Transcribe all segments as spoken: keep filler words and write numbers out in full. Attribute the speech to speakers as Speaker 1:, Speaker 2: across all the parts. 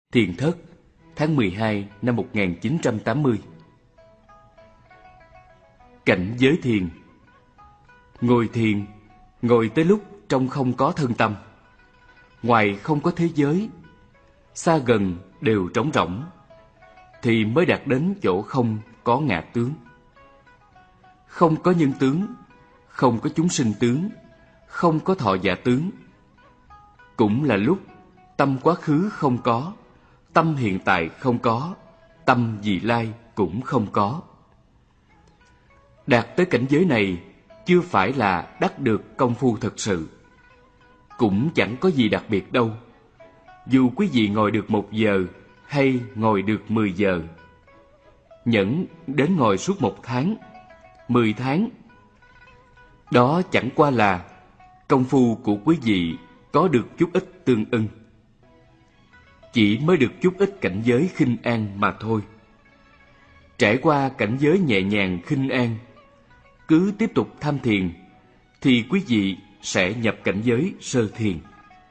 Speaker 1: Thiền thất, tháng mười hai năm một nghìn chín trăm tám mươi. Cảnh giới thiền. Ngồi thiền, ngồi tới lúc trong không có thân tâm. Ngoài không có thế giới, xa gần đều trống rỗng, thì mới đạt đến chỗ không có ngã tướng. Không có nhân tướng, không có chúng sinh tướng, không có thọ giả tướng. Cũng là lúc tâm quá khứ không có, tâm hiện tại không có, tâm vị lai cũng không có. Đạt tới cảnh giới này chưa phải là đắc được công phu thật sự. Cũng chẳng có gì đặc biệt đâu. Dù quý vị ngồi được một giờ hay ngồi được mười giờ, nhẫn đến ngồi suốt một tháng, mười tháng, đó chẳng qua là công phu của quý vị có được chút ít tương ưng. Chỉ mới được chút ít cảnh giới khinh an mà thôi. Trải qua cảnh giới nhẹ nhàng khinh an, cứ tiếp tục tham thiền, thì quý vị sẽ nhập cảnh giới sơ thiền.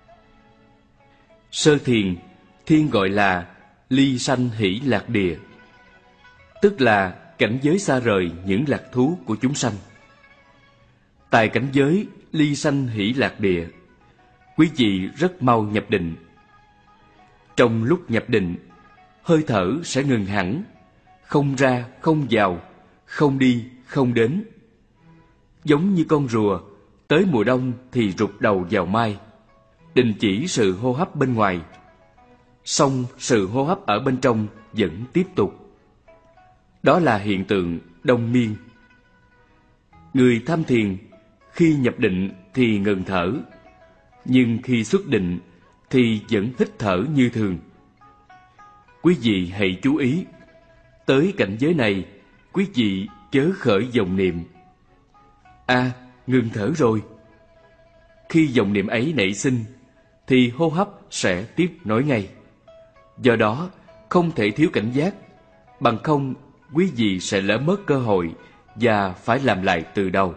Speaker 1: Sơ thiền, thiên gọi là ly sanh hỷ lạc địa, tức là cảnh giới xa rời những lạc thú của chúng sanh. Tại cảnh giới ly sanh hỷ lạc địa, quý vị rất mau nhập định. Trong lúc nhập định, hơi thở sẽ ngừng hẳn, không ra không vào, không đi không đến. Giống như con rùa, tới mùa đông thì rụt đầu vào mai, đình chỉ sự hô hấp bên ngoài, song sự hô hấp ở bên trong vẫn tiếp tục. Đó là hiện tượng đông miên. Người tham thiền khi nhập định thì ngừng thở, nhưng khi xuất định thì vẫn hít thở như thường. Quý vị hãy chú ý, tới cảnh giới này, quý vị chớ khởi vọng niệm: A, à, ngừng thở rồi. Khi vọng niệm ấy nảy sinh, thì hô hấp sẽ tiếp nối ngay. Do đó, không thể thiếu cảnh giác, bằng không quý vị sẽ lỡ mất cơ hội và phải làm lại từ đầu.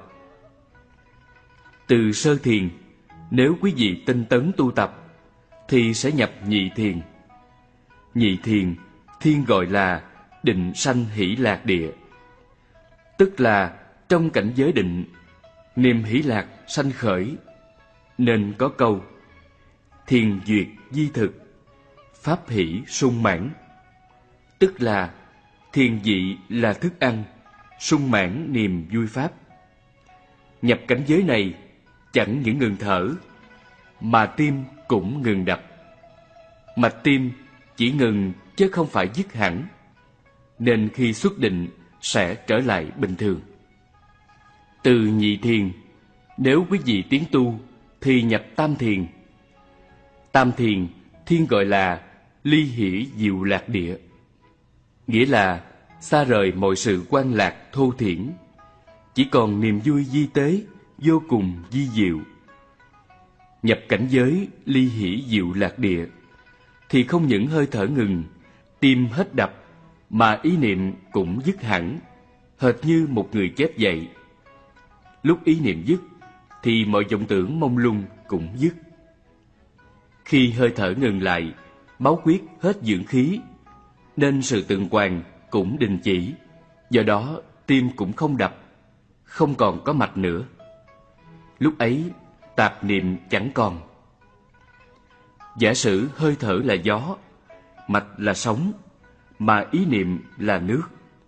Speaker 1: Từ sơ thiền, nếu quý vị tinh tấn tu tập, thì sẽ nhập nhị thiền. Nhị thiền, thiên gọi là định sanh hỷ lạc địa, tức là trong cảnh giới định, niềm hỷ lạc sanh khởi, nên có câu: thiền duyệt di thực, pháp hỷ sung mãn. Tức là thiền vị là thức ăn, sung mãn niềm vui pháp. Nhập cảnh giới này chẳng những ngừng thở, mà tim cũng ngừng đập. Mạch tim chỉ ngừng chứ không phải dứt hẳn, nên khi xuất định sẽ trở lại bình thường. Từ nhị thiền, nếu quý vị tiến tu thì nhập tam thiền. Tam thiền, thiên gọi là ly hỷ diệu lạc địa, nghĩa là xa rời mọi sự quan lạc thô thiển, chỉ còn niềm vui vi tế vô cùng vi diệu. Nhập cảnh giới ly hỷ diệu lạc địa thì không những hơi thở ngừng, tim hết đập, mà ý niệm cũng dứt hẳn, hệt như một người chết dậy. Lúc ý niệm dứt thì mọi vọng tưởng mông lung cũng dứt. Khi hơi thở ngừng lại, máu huyết hết dưỡng khí, nên sự tuần hoàn cũng đình chỉ, do đó tim cũng không đập, không còn có mạch nữa. Lúc ấy tạp niệm chẳng còn. Giả sử hơi thở là gió, mạch là sóng, mà ý niệm là nước.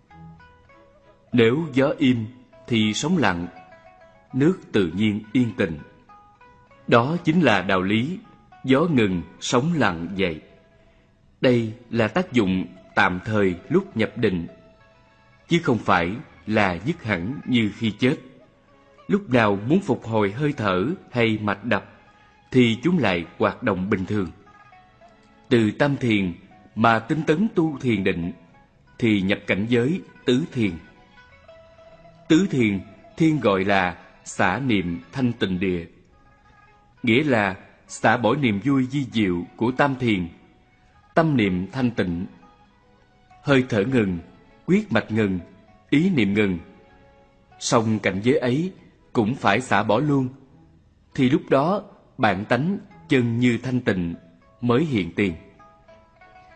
Speaker 1: Nếu gió im thì sóng lặng, nước tự nhiên yên tĩnh. Đó chính là đạo lý gió ngừng sóng lặng vậy. Đây là tác dụng tạm thời lúc nhập định, chứ không phải là dứt hẳn như khi chết. Lúc nào muốn phục hồi hơi thở hay mạch đập thì chúng lại hoạt động bình thường. Từ tam thiền mà tinh tấn tu thiền định thì nhập cảnh giới tứ thiền. Tứ thiền, thiên gọi là xả niệm thanh tịnh địa, nghĩa là xả bỏ niềm vui vi diệu của tam thiền, tâm niệm thanh tịnh. Hơi thở ngừng, quyết mạch ngừng, ý niệm ngừng, song cảnh giới ấy cũng phải xả bỏ luôn, thì lúc đó bản tánh chân như thanh tịnh mới hiện tiền.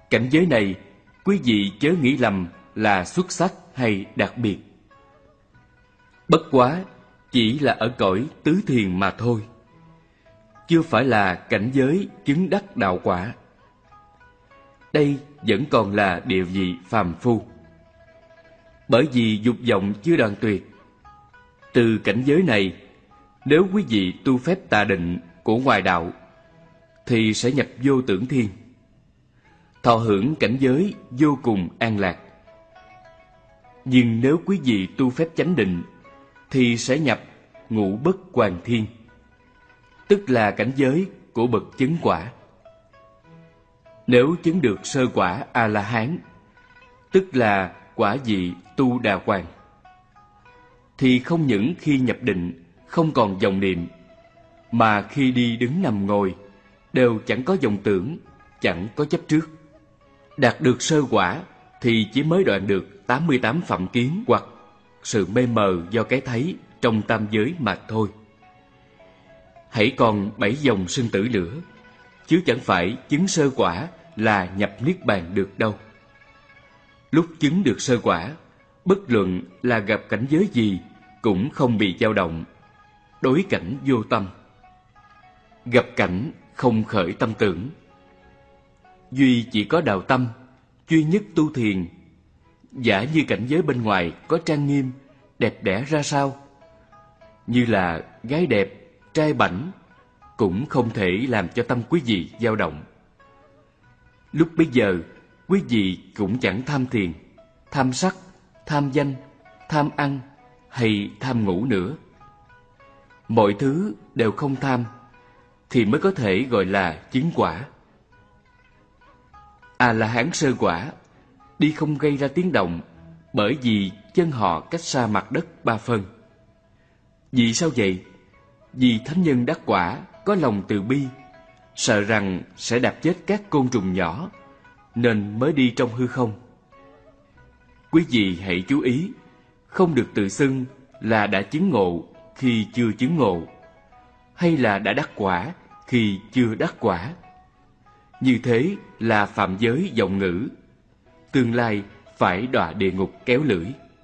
Speaker 1: Cảnh giới này, quý vị chớ nghĩ lầm là xuất sắc hay đặc biệt. Bất quá chỉ là ở cõi tứ thiền mà thôi, chưa phải là cảnh giới chứng đắc đạo quả. Đây vẫn còn là địa vị phàm phu. Bởi vì dục vọng chưa đoạn tuyệt, từ cảnh giới này, nếu quý vị tu phép tà định của ngoại đạo, thì sẽ nhập vô tưởng thiên, thọ hưởng cảnh giới vô cùng an lạc. Nhưng nếu quý vị tu phép chánh định, thì sẽ nhập ngũ bất hoàn thiên, tức là cảnh giới của bậc chứng quả. Nếu chứng được sơ quả A-la-hán, tức là quả vị tu đà hoàng, thì không những khi nhập định không còn vọng niệm, mà khi đi đứng nằm ngồi đều chẳng có vọng tưởng, chẳng có chấp trước. Đạt được sơ quả thì chỉ mới đoạn được tám mươi tám phạm kiến hoặc sự mê mờ do cái thấy trong tam giới mà thôi. Hãy còn bảy dòng sinh tử nữa, chứ chẳng phải chứng sơ quả là nhập niết bàn được đâu. Lúc chứng được sơ quả, bất luận là gặp cảnh giới gì cũng không bị dao động, đối cảnh vô tâm, gặp cảnh không khởi tâm tưởng. Duy chỉ có đào tâm, duy nhất tu thiền. Giả như cảnh giới bên ngoài có trang nghiêm, đẹp đẽ ra sao, như là gái đẹp, trai bảnh, cũng không thể làm cho tâm quý vị dao động. Lúc bấy giờ, quý vị cũng chẳng tham tiền, tham sắc, tham danh, tham ăn hay tham ngủ nữa. Mọi thứ đều không tham, thì mới có thể gọi là chứng quả. A-la-hán sơ quả đi không gây ra tiếng động, bởi vì chân họ cách xa mặt đất ba phân. Vì sao vậy? Vì thánh nhân đắc quả có lòng từ bi, sợ rằng sẽ đạp chết các côn trùng nhỏ, nên mới đi trong hư không. Quý vị hãy chú ý, không được tự xưng là đã chứng ngộ khi chưa chứng ngộ, hay là đã đắc quả khi chưa đắc quả. Như thế là phạm giới vọng ngữ, tương lai phải đọa địa ngục kéo lưỡi.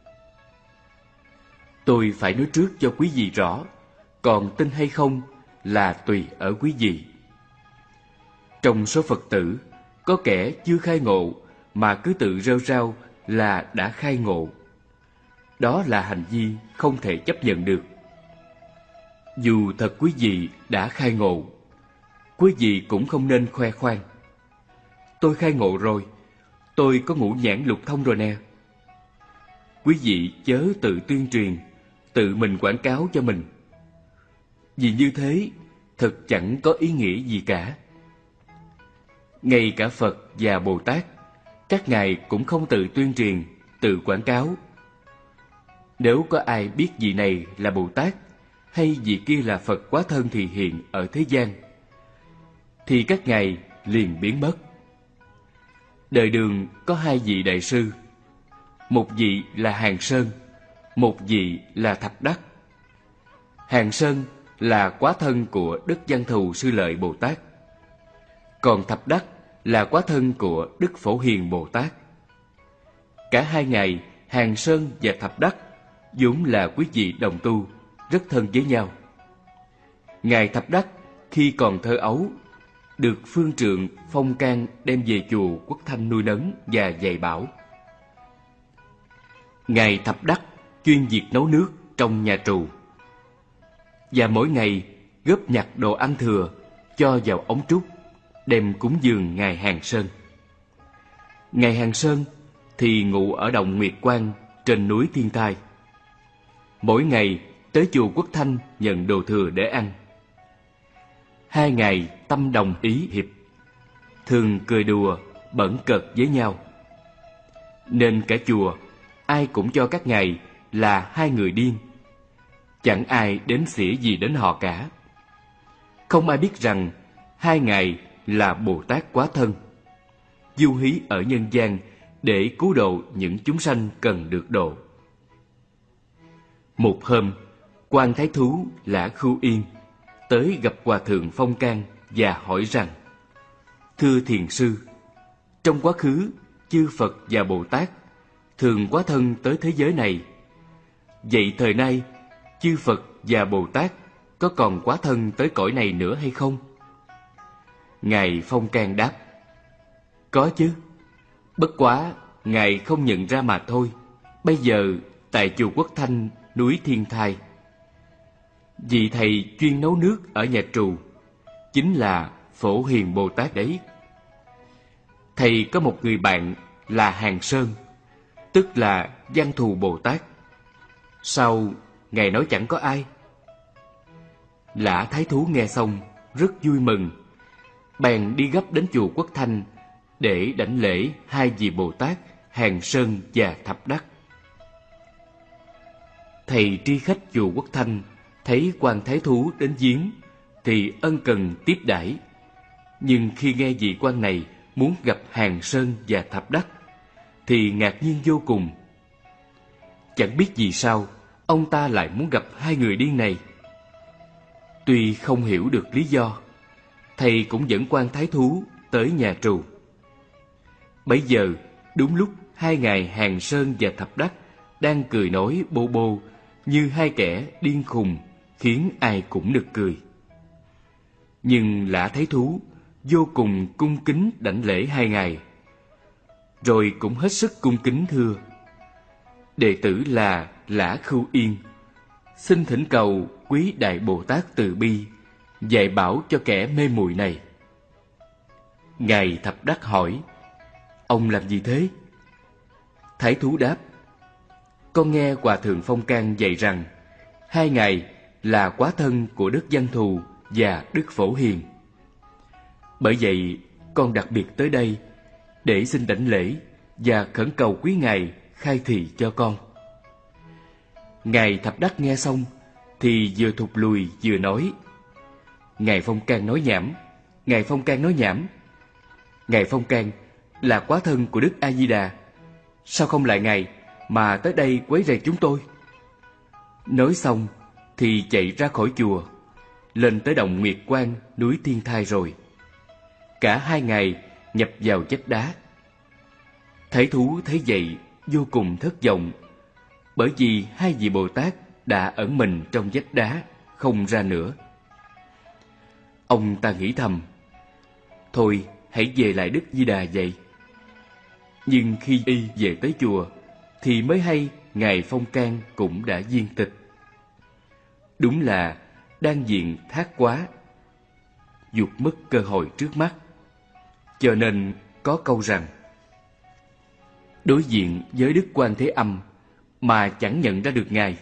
Speaker 1: Tôi phải nói trước cho quý vị rõ, còn tin hay không là tùy ở quý vị. Trong số Phật tử, có kẻ chưa khai ngộ mà cứ tự rêu rao là đã khai ngộ. Đó là hành vi không thể chấp nhận được. Dù thật quý vị đã khai ngộ, quý vị cũng không nên khoe khoang. Tôi khai ngộ rồi, tôi có ngũ nhãn lục thông rồi nè. Quý vị chớ tự tuyên truyền, tự mình quảng cáo cho mình. Vì như thế, thật chẳng có ý nghĩa gì cả. Ngay cả Phật và Bồ Tát, các ngài cũng không tự tuyên truyền, tự quảng cáo. Nếu có ai biết vị này là Bồ Tát, hay vị kia là Phật quá thân thì hiện ở thế gian, thì các ngài liền biến mất. Đời Đường có hai vị đại sư, một vị là Hàng Sơn, một vị là Thập Đắc. Hàng Sơn là quá thân của Đức Văn Thù Sư Lợi Bồ Tát, còn Thập Đắc là quá thân của Đức Phổ Hiền Bồ Tát. Cả hai ngài Hàng Sơn và Thập Đắc vốn là quý vị đồng tu, rất thân với nhau. Ngài Thập Đắc khi còn thơ ấu, được phương trượng Phong Can đem về chùa Quốc Thanh nuôi nấng và dạy bảo. Ngài Thập Đắc chuyên việc nấu nước trong nhà trù, và mỗi ngày góp nhặt đồ ăn thừa cho vào ống trúc, đem cúng dường ngài Hàng Sơn. Ngài Hàng Sơn thì ngụ ở động Nguyệt Quang trên núi Thiên Thai. Mỗi ngày tới chùa Quốc Thanh nhận đồ thừa để ăn. Hai ngài tâm đồng ý hiệp, thường cười đùa bẩn cợt với nhau, nên cả chùa ai cũng cho các ngài là hai người điên, chẳng ai đếm xỉa gì đến họ cả. Không ai biết rằng hai ngài là Bồ Tát quá thân, du hí ở nhân gian để cứu độ những chúng sanh cần được độ. Một hôm, Quan Thái Thú Lã Khu Yên tới gặp Hòa thượng Phong Can và hỏi rằng: Thưa thiền sư, Trong quá khứ, chư Phật và Bồ Tát thường quá thân tới thế giới này. Vậy thời nay, chư Phật và Bồ Tát có còn quá thân tới cõi này nữa hay không? Ngài Phong Can đáp: Có chứ, bất quá Ngài không nhận ra mà thôi. Bây giờ tại chùa Quốc Thanh, núi Thiên Thai, vị thầy chuyên nấu nước ở nhà trù chính là Phổ Hiền Bồ Tát đấy. Thầy có một người bạn là Hàng Sơn, tức là Văn Thù Bồ Tát. Sao Ngài nói chẳng có ai? Lã Thái Thú nghe xong rất vui mừng, bèn đi gấp đến chùa Quốc Thanh để đảnh lễ hai vị Bồ Tát Hàng Sơn và Thập Đắc. Thầy tri khách chùa Quốc Thanh thấy quan Thái Thú đến viếng thì ân cần tiếp đãi, nhưng khi nghe vị quan này muốn gặp Hàng Sơn và Thập Đắc thì ngạc nhiên vô cùng. Chẳng biết vì sao ông ta lại muốn gặp hai người điên này. Tuy không hiểu được lý do, thầy cũng dẫn quan Thái Thú tới nhà trù. Bấy giờ đúng lúc hai ngài Hàng Sơn và Thập Đắc đang cười nói bô bô như hai kẻ điên khùng, khiến ai cũng nực cười. Nhưng Lã Thái Thú vô cùng cung kính đảnh lễ hai ngài, rồi cũng hết sức cung kính thưa: Đệ tử là Lã Khưu Yên, xin thỉnh cầu quý Đại Bồ Tát từ bi dạy bảo cho kẻ mê muội này. Ngài Thập Đắc hỏi: Ông làm gì thế? Thái Thú đáp: Con nghe Hòa Thượng Phong Can dạy rằng hai ngài là quá thân của Đức Văn Thù và Đức Phổ Hiền. Bởi vậy con đặc biệt tới đây để xin đảnh lễ và khẩn cầu quý ngài khai thị cho con. Ngài Thập Đắc nghe xong thì vừa thụt lùi vừa nói: Ngài Phong Can nói nhảm, Ngài Phong Can nói nhảm. Ngài Phong Can là quá thân của Đức A Di Đà, sao không lại ngài mà tới đây quấy rầy chúng tôi? Nói xong thì chạy ra khỏi chùa, lên tới động Nguyệt Quan, núi Thiên Thai rồi. Cả hai ngài nhập vào vách đá. Thái Thú thấy vậy vô cùng thất vọng, bởi vì hai vị Bồ Tát đã ẩn mình trong vách đá, không ra nữa. Ông ta nghĩ thầm: Thôi hãy về lại Đức Di Đà vậy. Nhưng khi y về tới chùa thì mới hay ngài Phong Can cũng đã viên tịch. Đúng là đang diện thác quá, vụt mất cơ hội trước mắt. Cho nên có câu rằng: Đối diện với Đức Quan Thế Âm mà chẳng nhận ra được ngài.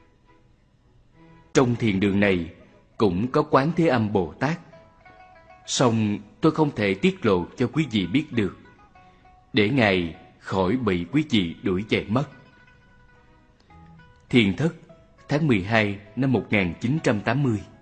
Speaker 1: Trong thiền đường này cũng có Quán Thế Âm Bồ Tát, song tôi không thể tiết lộ cho quý vị biết được, để ngài khỏi bị quý vị đuổi chạy mất. Thiền Thất, tháng mười hai năm một nghìn chín trăm tám mươi.